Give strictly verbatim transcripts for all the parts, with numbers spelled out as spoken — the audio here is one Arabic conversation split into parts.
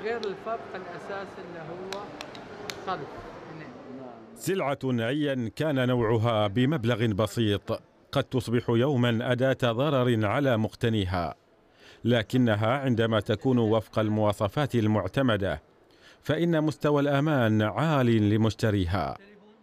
غير الفرق الأساسي اللي هو صرف. سلعة أيا كان نوعها بمبلغ بسيط قد تصبح يوما أداة ضرر على مقتنيها، لكنها عندما تكون وفق المواصفات المعتمدة فإن مستوى الأمان عال لمشتريها.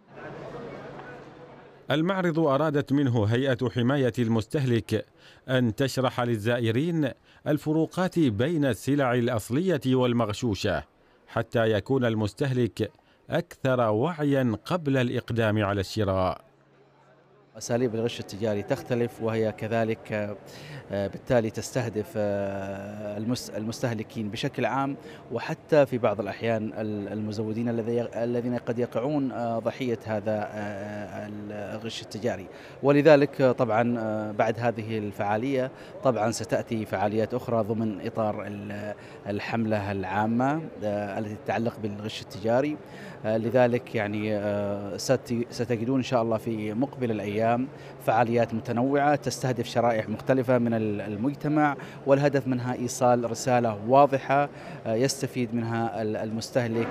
المعرض أرادت منه هيئة حماية المستهلك أن تشرح للزائرين الفروقات بين السلع الأصلية والمغشوشة حتى يكون المستهلك أكثر وعيا قبل الإقدام على الشراء. أساليب الغش التجاري تختلف، وهي كذلك آه، بالتالي تستهدف آه، المس- المستهلكين بشكل عام، وحتى في بعض الأحيان ال- المزودين الذي- الذين قد يقعون آه، ضحية هذا آه، الغش التجاري. ولذلك آه، طبعا آه، بعد هذه الفعالية طبعا ستأتي فعاليات أخرى ضمن إطار ال- الحملة العامة آه، التي تتعلق بالغش التجاري. آه، لذلك يعني آه، ست- ستجدون إن شاء الله في مقبل الأيام فعاليات متنوعة تستهدف شرائح مختلفة من ال- المجتمع، والهدف منها إيصال رسالة واضحة آه، يستفيد منها ال- المستهلك.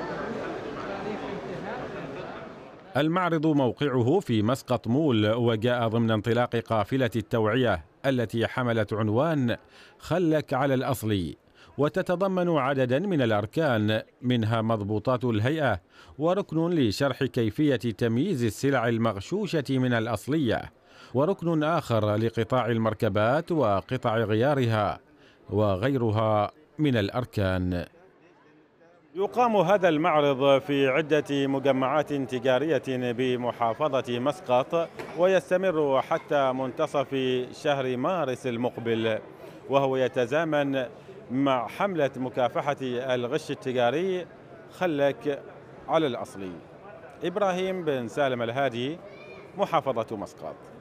المعرض موقعه في مسقط مول، وجاء ضمن انطلاق قافلة التوعية التي حملت عنوان خلك على الأصلي، وتتضمن عددا من الأركان منها مضبوطات الهيئة وركن لشرح كيفية تمييز السلع المغشوشة من الأصلية، وركن آخر لقطاع المركبات وقطع غيارها وغيرها من الأركان. يقام هذا المعرض في عدة مجمعات تجارية بمحافظة مسقط، ويستمر حتى منتصف شهر مارس المقبل، وهو يتزامن مع حملة مكافحة الغش التجاري خلك على الأصلي. إبراهيم بن سالم الهادي، محافظة مسقط.